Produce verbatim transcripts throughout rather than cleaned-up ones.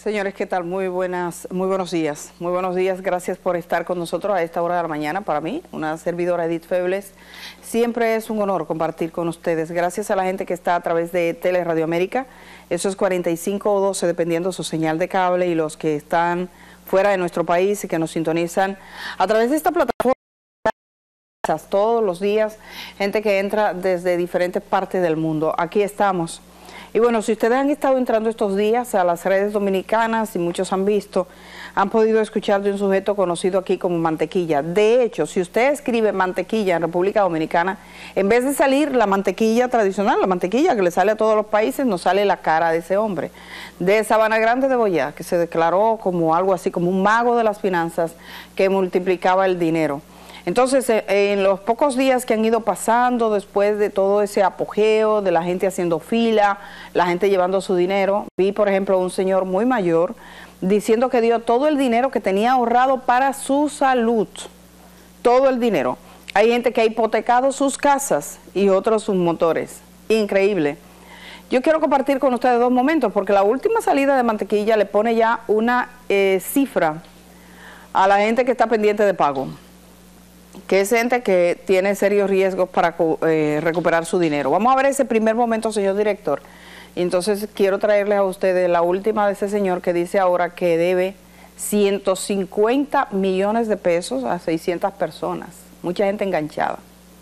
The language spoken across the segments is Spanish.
Señores, ¿qué tal? Muy buenas, muy buenos días. Muy buenos días, gracias por estar con nosotros a esta hora de la mañana. Para mí, una servidora Edith Febles, siempre es un honor compartir con ustedes. Gracias a la gente que está a través de Tele Radio América, eso es cuarenta y cinco o doce, dependiendo su señal de cable, y los que están fuera de nuestro país y que nos sintonizan a través de esta plataforma todos los días, gente que entra desde diferentes partes del mundo. Aquí estamos. Y bueno, si ustedes han estado entrando estos días a las redes dominicanas, y muchos han visto, han podido escuchar de un sujeto conocido aquí como Mantequilla. De hecho, si usted escribe Mantequilla en República Dominicana, en vez de salir la mantequilla tradicional, la mantequilla que le sale a todos los países, nos sale la cara de ese hombre, de Sabana Grande de Boyá, que se declaró como algo así, como un mago de las finanzas que multiplicaba el dinero. Entonces, en los pocos días que han ido pasando después de todo ese apogeo, de la gente haciendo fila, la gente llevando su dinero, vi, por ejemplo, un señor muy mayor diciendo que dio todo el dinero que tenía ahorrado para su salud, todo el dinero. Hay gente que ha hipotecado sus casas y otros sus motores. Increíble. Yo quiero compartir con ustedes dos momentos, porque la última salida de Mantequilla le pone ya una eh, cifra a la gente que está pendiente de pago, que es gente que tiene serios riesgos para eh, recuperar su dinero. Vamos a ver ese primer momento, señor director. Y entonces quiero traerles a ustedes la última de ese señor que dice ahora que debe ciento cincuenta millones de pesos a seiscientas personas. Mucha gente enganchada.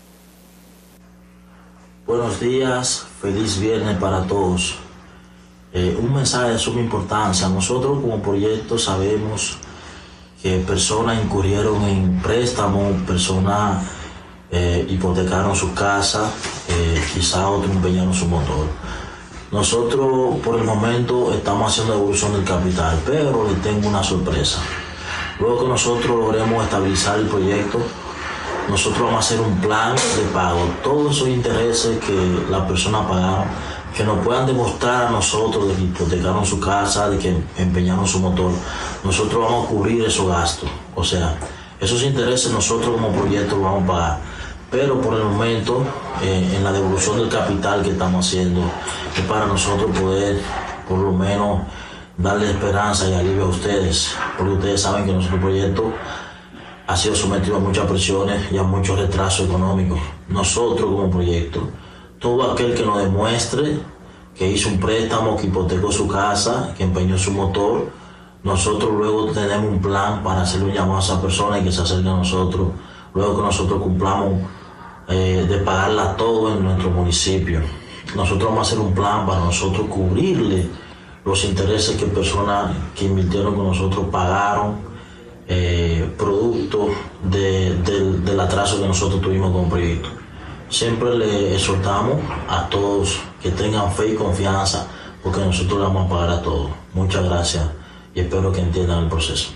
Buenos días, feliz viernes para todos. Eh, un mensaje de suma importancia. Nosotros como proyecto sabemos que personas incurrieron en préstamos, personas eh, hipotecaron su casa, eh, quizá otros empeñaron su motor. Nosotros por el momento estamos haciendo devolución del capital, pero les tengo una sorpresa. Luego que nosotros logremos estabilizar el proyecto, nosotros vamos a hacer un plan de pago. Todos esos intereses que las personas pagaron, que nos puedan demostrar a nosotros de que hipotecaron su casa, de que empeñaron su motor, nosotros vamos a cubrir esos gastos. O sea, esos intereses nosotros como proyecto los vamos a pagar. Pero por el momento, eh, en la devolución del capital que estamos haciendo, es para nosotros poder, por lo menos, darle esperanza y alivio a ustedes. Porque ustedes saben que nuestro proyecto ha sido sometido a muchas presiones y a muchos retrasos económicos. Nosotros como proyecto, todo aquel que nos demuestre que hizo un préstamo, que hipotecó su casa, que empeñó su motor, nosotros luego tenemos un plan para hacerle un llamado a esa persona y que se acerque a nosotros, luego que nosotros cumplamos eh, de pagarla todo en nuestro municipio. Nosotros vamos a hacer un plan para nosotros cubrirle los intereses que personas que invirtieron con nosotros pagaron, eh, producto de, de, del atraso que nosotros tuvimos con el proyecto. Siempre le exhortamos a todos que tengan fe y confianza, porque nosotros le vamos a pagar a todos. Muchas gracias y espero que entiendan el proceso.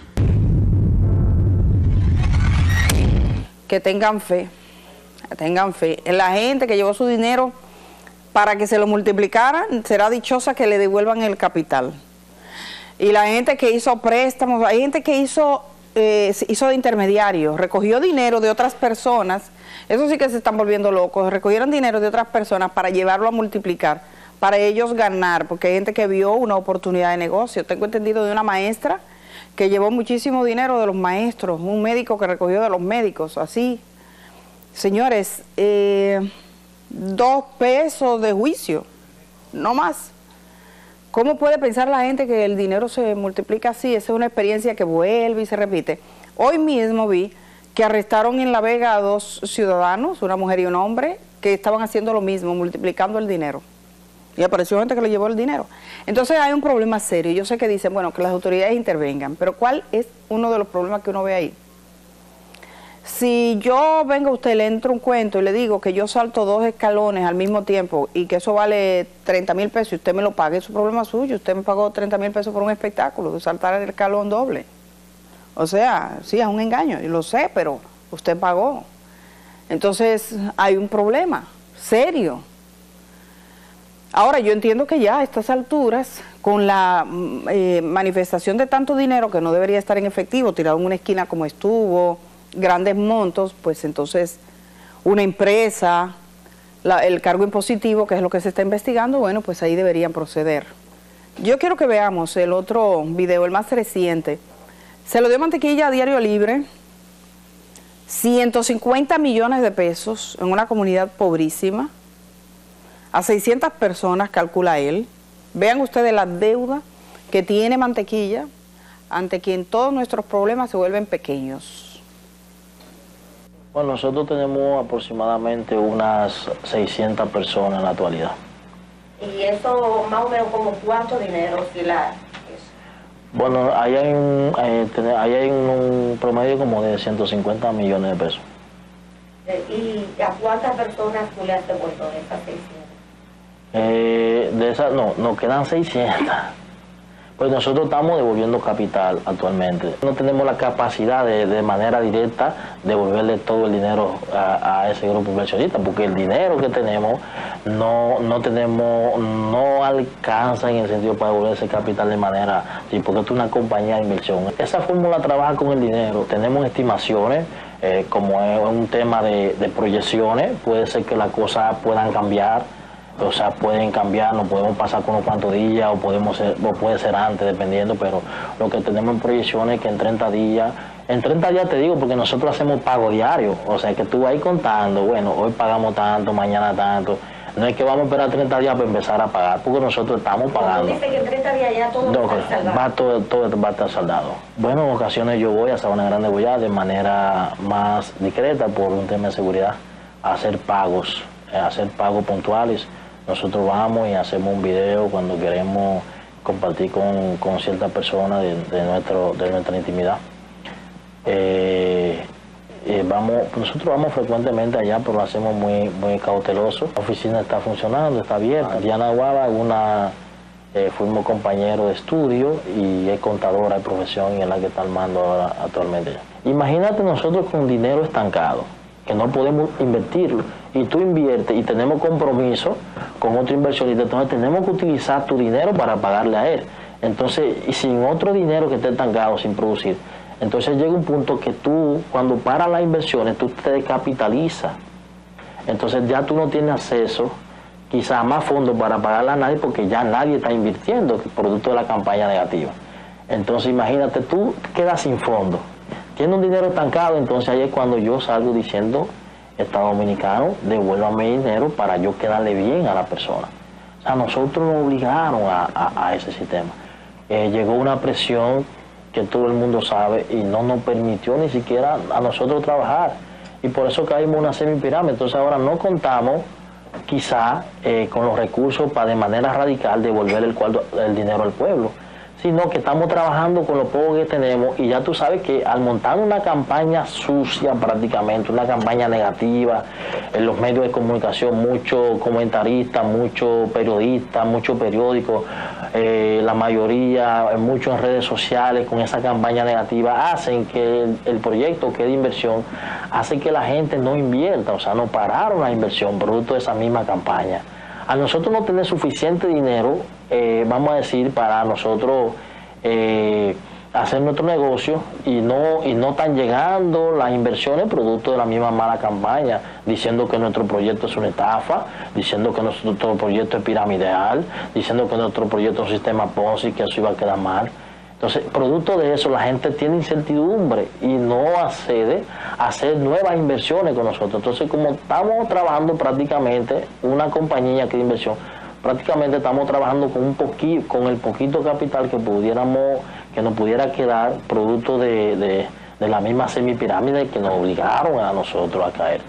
Que tengan fe, que tengan fe. En la gente que llevó su dinero para que se lo multiplicaran, será dichosa que le devuelvan el capital. Y la gente que hizo préstamos, hay gente que hizo, eh, hizo de intermediario, recogió dinero de otras personas. Eso sí que se están volviendo locos. Recogieron dinero de otras personas para llevarlo a multiplicar, para ellos ganar, porque hay gente que vio una oportunidad de negocio. Tengo entendido de una maestra que llevó muchísimo dinero de los maestros, un médico que recogió de los médicos, así. Señores, eh, dos pesos de juicio, no más. ¿Cómo puede pensar la gente que el dinero se multiplica así? Esa es una experiencia que vuelve y se repite. Hoy mismo vi que arrestaron en La Vega a dos ciudadanos, una mujer y un hombre, que estaban haciendo lo mismo, multiplicando el dinero. Y apareció gente que le llevó el dinero. Entonces hay un problema serio. Yo sé que dicen, bueno, que las autoridades intervengan, pero ¿cuál es uno de los problemas que uno ve ahí? Si yo vengo a usted, le entro un cuento y le digo que yo salto dos escalones al mismo tiempo y que eso vale treinta mil pesos y usted me lo pague, es un problema suyo. Usted me pagó treinta mil pesos por un espectáculo, de saltar el escalón doble. O sea, sí, es un engaño, yo lo sé, pero usted pagó. Entonces hay un problema serio. Ahora, yo entiendo que ya a estas alturas, con la eh, manifestación de tanto dinero que no debería estar en efectivo, tirado en una esquina como estuvo, grandes montos, pues entonces una empresa, la, el cargo impositivo, que es lo que se está investigando, bueno, pues ahí deberían proceder. Yo quiero que veamos el otro video, el más reciente. Se lo dio Mantequilla a Diario Libre, ciento cincuenta millones de pesos en una comunidad pobrísima, a seiscientas personas, calcula él. Vean ustedes la deuda que tiene Mantequilla, ante quien todos nuestros problemas se vuelven pequeños. Bueno, nosotros tenemos aproximadamente unas seiscientas personas en la actualidad. ¿Y eso más o menos como cuánto dinero oscila? Bueno, ahí hay un, eh, ahí hay un promedio como de ciento cincuenta millones de pesos. ¿Y a cuántas personas tú le has devuelto de esas seiscientas? Eh, de esas, no, nos quedan seiscientas. Pues nosotros estamos devolviendo capital actualmente. No tenemos la capacidad de, de manera directa devolverle todo el dinero a, a ese grupo inversionista, porque el dinero que tenemos no, no tenemos, no alcanza en el sentido para devolver ese capital de manera, sí, porque esto es una compañía de inversión. Esa fórmula trabaja con el dinero. Tenemos estimaciones, eh, como es un tema de, de proyecciones, puede ser que las cosas puedan cambiar. O sea, pueden cambiar, nos podemos pasar con unos cuantos días o podemos ser, o puede ser antes, dependiendo, pero lo que tenemos en proyecciones es que en treinta días, en treinta días te digo porque nosotros hacemos pago diario, o sea que tú vas ahí contando, bueno, hoy pagamos tanto, mañana tanto, no es que vamos a esperar treinta días para empezar a pagar, porque nosotros estamos pagando. Dice que en treinta días ya todo no, va a estar saldado. Va todo, todo va a estar saldado. Bueno, en ocasiones yo voy a Sabana Grande Boyá de manera más discreta por un tema de seguridad, a hacer pagos, a hacer pagos puntuales. Nosotros vamos y hacemos un video cuando queremos compartir con, con ciertas personas de, de, nuestro, de nuestra intimidad. Eh, eh, vamos, nosotros vamos frecuentemente allá, pero lo hacemos muy, muy cauteloso. La oficina está funcionando, está abierta. Diana Guava, una, eh, fuimos compañeros de estudio y es contadora de profesión y es la que está al mando ahora, actualmente. Imagínate nosotros con dinero estancado, que no podemos invertirlo, y tú inviertes y tenemos compromiso con otro inversionista, entonces tenemos que utilizar tu dinero para pagarle a él. Entonces, y sin otro dinero que esté estancado, sin producir, entonces llega un punto que tú, cuando paras las inversiones, tú te descapitalizas. Entonces ya tú no tienes acceso quizás a más fondos para pagarle a nadie, porque ya nadie está invirtiendo, producto de la campaña negativa. Entonces imagínate, tú quedas sin fondos. Tiene un dinero estancado, entonces ahí es cuando yo salgo diciendo, Estado Dominicano, devuélvame dinero para yo quedarle bien a la persona. O sea, nosotros nos obligaron a, a, a ese sistema. Eh, llegó una presión que todo el mundo sabe y no nos permitió ni siquiera a nosotros trabajar. Y por eso caímos en una semipirámide. Entonces ahora no contamos quizá eh, con los recursos para de manera radical devolver el, cuadro, el dinero al pueblo, sino que estamos trabajando con lo poco que tenemos y ya tú sabes que al montar una campaña sucia prácticamente, una campaña negativa, en los medios de comunicación, muchos comentaristas, muchos periodistas, muchos periódicos, eh, la mayoría, muchos en redes sociales con esa campaña negativa, hacen que el, el proyecto que es de inversión, hace que la gente no invierta, o sea, no pararon la inversión producto de esa misma campaña. A nosotros no tener suficiente dinero, eh, vamos a decir, para nosotros eh, hacer nuestro negocio y no, y no están llegando las inversiones producto de la misma mala campaña, diciendo que nuestro proyecto es una estafa, diciendo que nuestro proyecto es piramidal, diciendo que nuestro proyecto es un sistema Ponzi, que eso iba a quedar mal. Entonces, producto de eso, la gente tiene incertidumbre y no accede a hacer nuevas inversiones con nosotros. Entonces, como estamos trabajando prácticamente, una compañía que de inversión, prácticamente estamos trabajando con un poquito, con el poquito capital que pudiéramos, que nos pudiera quedar producto de, de, de la misma semipirámide que nos obligaron a nosotros a caer.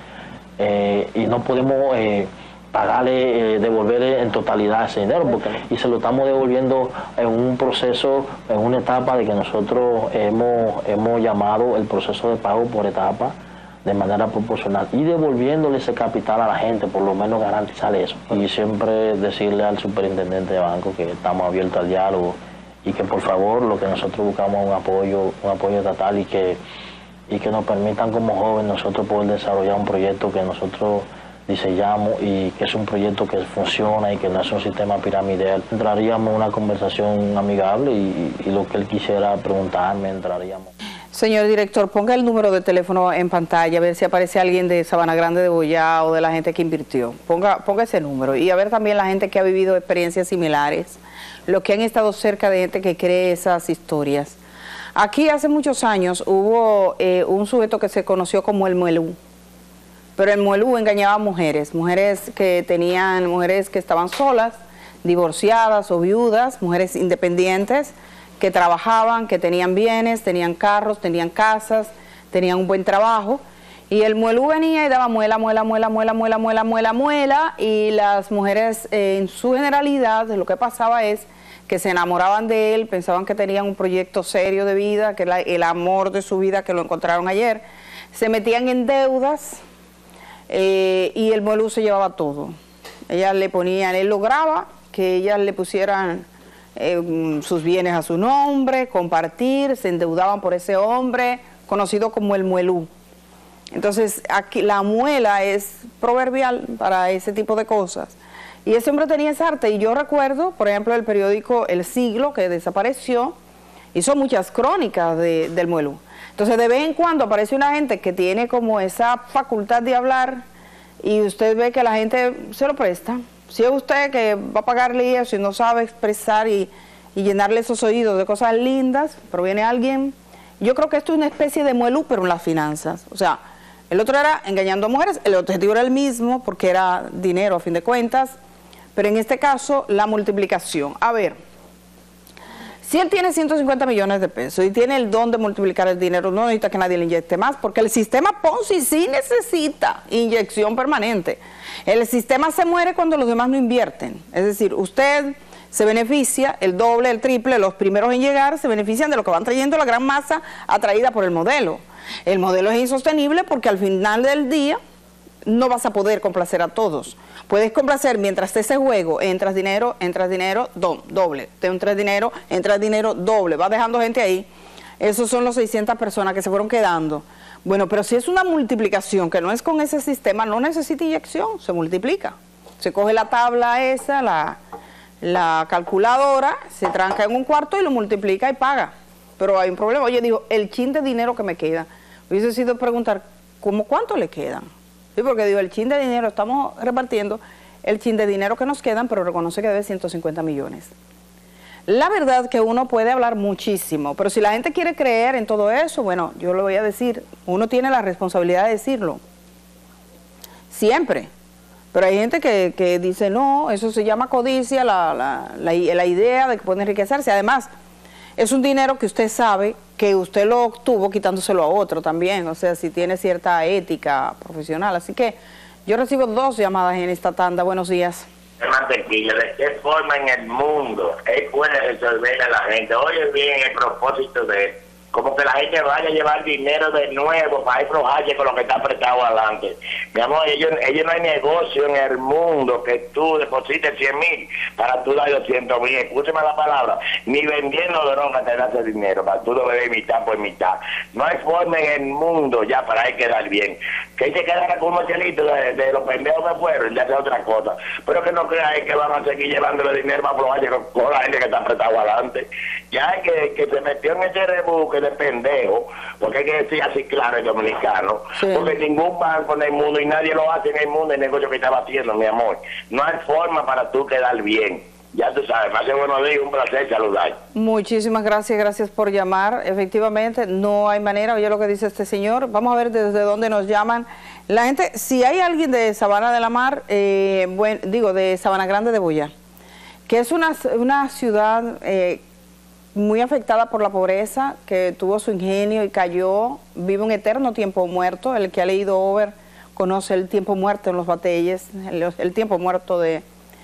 Eh, y no podemos eh, pagarle, eh, devolverle en totalidad ese dinero, porque, y se lo estamos devolviendo en un proceso, en una etapa de que nosotros hemos, hemos llamado el proceso de pago por etapa, de manera proporcional, y devolviéndole ese capital a la gente, por lo menos garantizarle eso. Y siempre decirle al superintendente de banco que estamos abiertos al diálogo y que por favor lo que nosotros buscamos es un apoyo, un apoyo estatal y que, y que nos permitan como jóvenes nosotros poder desarrollar un proyecto que nosotros diseñamos y que es un proyecto que funciona y que no es un sistema piramidal. Entraríamos en una conversación amigable y, y lo que él quisiera preguntarme, entraríamos. Señor director, ponga el número de teléfono en pantalla, a ver si aparece alguien de Sabana Grande de Boyá o de la gente que invirtió. Ponga, ponga ese número y a ver también la gente que ha vivido experiencias similares, los que han estado cerca de gente que cree esas historias. Aquí hace muchos años hubo eh, un sujeto que se conoció como el Muelú, pero el Muelú engañaba a mujeres, mujeres que tenían, mujeres que estaban solas, divorciadas o viudas, mujeres independientes, que trabajaban, que tenían bienes, tenían carros, tenían casas, tenían un buen trabajo, y el Muelú venía y daba muela, muela, muela, muela, muela, muela, muela, muela, y las mujeres eh, en su generalidad lo que pasaba es que se enamoraban de él, pensaban que tenían un proyecto serio de vida, que era el amor de su vida, que lo encontraron ayer, se metían en deudas eh, y el Muelú se llevaba todo. Ellas le ponían, él lograba que ellas le pusieran Eh, sus bienes a su nombre, compartir, se endeudaban por ese hombre, conocido como el Muelú. Entonces, aquí la muela es proverbial para ese tipo de cosas. Y ese hombre tenía esa arte, y yo recuerdo, por ejemplo, el periódico El Siglo, que desapareció, hizo muchas crónicas de, del Muelú. Entonces, de vez en cuando aparece una gente que tiene como esa facultad de hablar, y usted ve que la gente se lo presta. Si es usted que va a pagarle eso y no sabe expresar y, y llenarle esos oídos de cosas lindas, pero viene alguien, yo creo que esto es una especie de Muelú, pero en las finanzas. O sea, el otro era engañando a mujeres, el objetivo era el mismo, porque era dinero a fin de cuentas, pero en este caso la multiplicación. A ver, si él tiene ciento cincuenta millones de pesos y tiene el don de multiplicar el dinero, no necesita que nadie le inyecte más, porque el sistema Ponzi sí necesita inyección permanente. El sistema se muere cuando los demás no invierten. Es decir, usted se beneficia, el doble, el triple, los primeros en llegar se benefician de lo que van trayendo la gran masa atraída por el modelo. El modelo es insostenible porque al final del día no vas a poder complacer a todos. Puedes complacer mientras esté ese juego, entras dinero, entras dinero, do, doble, te entras dinero, entras dinero, doble, vas dejando gente ahí. Esos son los seiscientas personas que se fueron quedando. Bueno, pero si es una multiplicación que no es con ese sistema, no necesita inyección, se multiplica. Se coge la tabla esa, la, la calculadora, se tranca en un cuarto y lo multiplica y paga. Pero hay un problema. Oye, digo, el chin de dinero que me queda, hubiese sido preguntar, ¿cómo cuánto le quedan? Sí, porque digo, el chin de dinero, estamos repartiendo el chin de dinero que nos quedan, pero reconoce que debe ciento cincuenta millones. La verdad que uno puede hablar muchísimo, pero si la gente quiere creer en todo eso, bueno, yo lo voy a decir, uno tiene la responsabilidad de decirlo, siempre. Pero hay gente que, que dice, no, eso se llama codicia, la, la, la, la idea de que puede enriquecerse. Además, es un dinero que usted sabe que usted lo obtuvo quitándoselo a otro también, o sea, si tiene cierta ética profesional. Así que yo recibo dos llamadas en esta tanda. Buenos días. Mantequilla, ¿de qué forma en el mundo él puede resolver a la gente? Oye bien el propósito de él, como que la gente vaya a llevar dinero de nuevo para aflojarse con lo que está apretado adelante. Mi amor, ellos, ellos no hay negocio en el mundo que tú deposites cien mil para tú dar doscientos mil, escúcheme la palabra, ni vendiendo droga te das ese dinero, para tú lo bebes mitad por mitad. No hay forma en el mundo ya para él quedar bien. Que él se quedara con unos chelitos de, de los pendejos que fueron, ya sea otra cosa. Pero que no crea que van a seguir llevándole dinero para aflojarse con, con la gente que está apretado adelante. Ya hay que, que se metió en ese rebusque de pendejo, porque hay que decir así claro el dominicano, sí. Porque ningún banco en el mundo y nadie lo hace en el mundo el negocio que estaba haciendo, mi amor. No hay forma para tú quedar bien. Ya tú sabes, más de buenos días, un placer saludar. Muchísimas gracias, gracias por llamar. Efectivamente, no hay manera, oye lo que dice este señor. Vamos a ver desde dónde nos llaman. La gente, si hay alguien de Sabana de la Mar, eh, bueno, digo, de Sabana Grande de Boyá, que es una, una ciudad eh, muy afectada por la pobreza, que tuvo su ingenio y cayó, vive un eterno tiempo muerto. El que ha leído Over conoce el tiempo muerto en los batelles, el, el tiempo muerto de,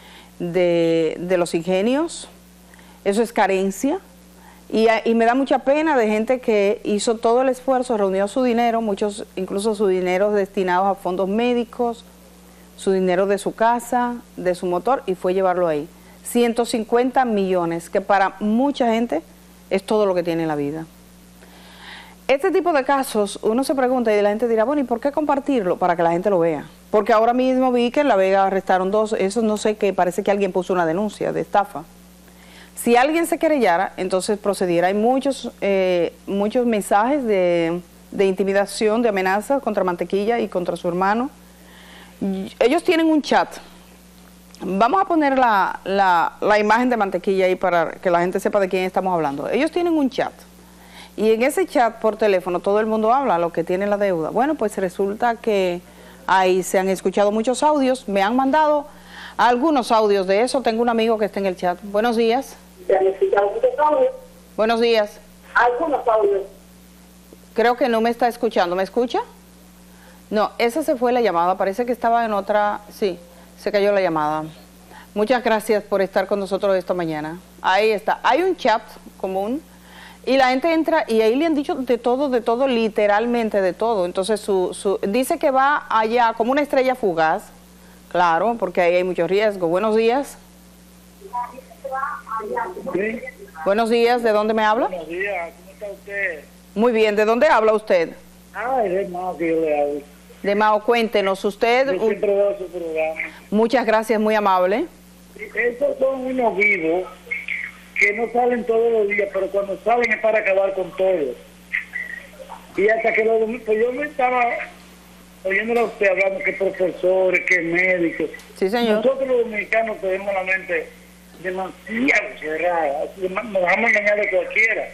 de, de los ingenios. Eso es carencia. Y, y me da mucha pena de gente que hizo todo el esfuerzo, reunió su dinero, muchos incluso su dinero destinados a fondos médicos, su dinero de su casa, de su motor, y fue llevarlo ahí. ciento cincuenta millones, que para mucha gente es todo lo que tiene en la vida. Este tipo de casos, uno se pregunta y la gente dirá, bueno, ¿y por qué compartirlo? Para que la gente lo vea. Porque ahora mismo vi que en La Vega arrestaron dos, eso no sé qué, parece que alguien puso una denuncia de estafa. Si alguien se querellara, entonces procediera. Hay muchos, eh, muchos mensajes de, de intimidación, de amenazas contra Mantequilla y contra su hermano. Ellos tienen un chat. Vamos a poner la, la, la imagen de Mantequilla ahí para que la gente sepa de quién estamos hablando. Ellos tienen un chat. Y en ese chat por teléfono todo el mundo habla, lo que tiene la deuda. Bueno, pues resulta que ahí se han escuchado muchos audios. Me han mandado algunos audios de eso. Tengo un amigo que está en el chat. Buenos días. Se han escuchado muchos audios. Buenos días. Algunos audios. Creo que no me está escuchando. ¿Me escucha? No, esa se fue la llamada. Parece que estaba en otra... Sí, se cayó la llamada. Muchas gracias por estar con nosotros esta mañana. Ahí está. Hay un chat común y la gente entra y ahí le han dicho de todo, de todo, literalmente de todo. Entonces su, su, dice que va allá como una estrella fugaz. Claro, porque ahí hay mucho riesgo. Buenos días. Sí. Buenos días, ¿de dónde me habla? Buenos días, ¿cómo está usted? Muy bien, ¿de dónde habla usted? Ah, es de Mao que yo le hablo. De Mao, cuéntenos usted. Yo siempre veo su programa. Muchas gracias, muy amable. Estos son unos vivos que no salen todos los días, pero cuando salen es para acabar con todo. Y hasta que los pues yo me estaba oyéndole a usted hablando que profesores, que médicos. Sí, señor. Nosotros los dominicanos tenemos la mente demasiado cerrada, nos dejamos engañar de cualquiera.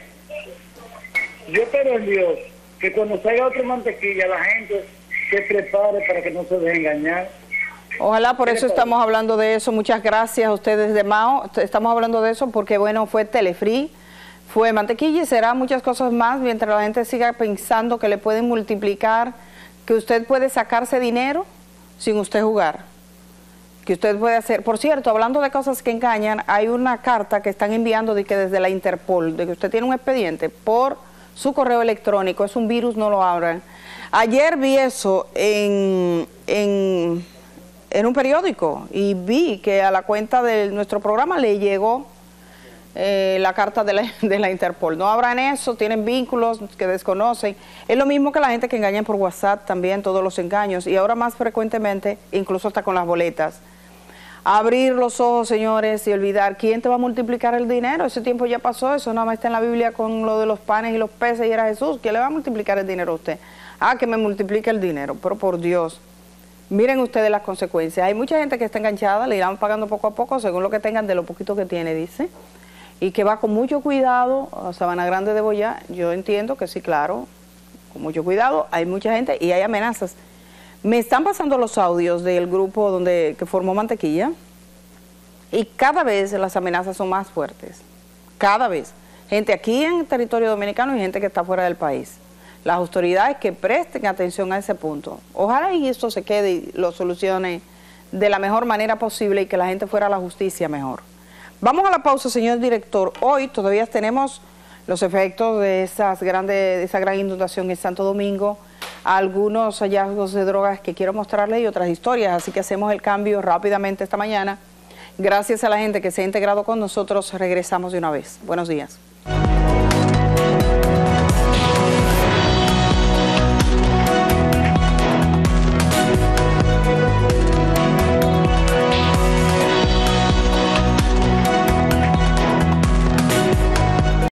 Yo espero en Dios que cuando salga otra Mantequilla la gente se prepare para que no se deje engañar. Ojalá, por eso estamos hablando de eso. Muchas gracias a ustedes de Mao. Estamos hablando de eso porque, bueno, fue Telefree, fue Mantequilla y será muchas cosas más mientras la gente siga pensando que le pueden multiplicar, que usted puede sacarse dinero sin usted jugar, que usted puede hacer. Por cierto, hablando de cosas que engañan, hay una carta que están enviando de que desde la Interpol, de que usted tiene un expediente por su correo electrónico, es un virus, no lo abran. Ayer vi eso en... en en un periódico y vi que a la cuenta de nuestro programa le llegó eh, la carta de la, de la Interpol. No abran eso, tienen vínculos que desconocen. Es lo mismo que la gente que engañan por WhatsApp también, todos los engaños. Y ahora más frecuentemente, incluso hasta con las boletas. Abrir los ojos, señores, y olvidar quién te va a multiplicar el dinero. Ese tiempo ya pasó, eso nada más está en la Biblia con lo de los panes y los peces y era Jesús. ¿Quién le va a multiplicar el dinero a usted? Ah, que me multiplique el dinero, pero por Dios. Miren ustedes las consecuencias. Hay mucha gente que está enganchada, le irán pagando poco a poco, según lo que tengan de lo poquito que tiene, dice. Y que va con mucho cuidado a Sabana Grande de Boyá. Yo entiendo que sí, claro, con mucho cuidado. Hay mucha gente y hay amenazas. Me están pasando los audios del grupo donde que formó Mantequilla y cada vez las amenazas son más fuertes. Cada vez. Gente aquí en el territorio dominicano y gente que está fuera del país. Las autoridades que presten atención a ese punto. Ojalá y esto se quede y lo solucione de la mejor manera posible y que la gente fuera a la justicia mejor. Vamos a la pausa, señor director. Hoy todavía tenemos los efectos de, esas grandes, de esa gran inundación en Santo Domingo, algunos hallazgos de drogas que quiero mostrarles y otras historias, así que hacemos el cambio rápidamente esta mañana. Gracias a la gente que se ha integrado con nosotros, regresamos de una vez. Buenos días.